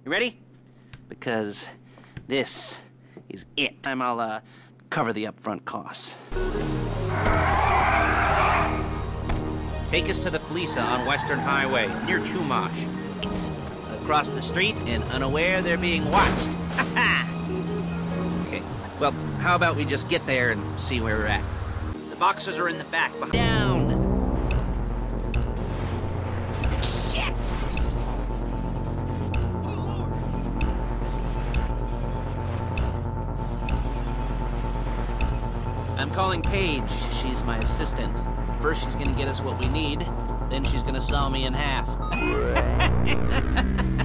You ready? Because this is it. I'll cover the upfront costs. Take us to the Fleeca on Western Highway, near Chumash. It's across the street and unaware they're being watched. Okay, well, how about we just get there and see where we're at? The boxes are in the back. Down! Shit! I'm calling Paige. She's my assistant. First, she's gonna get us what we need. Then she's gonna saw me in half.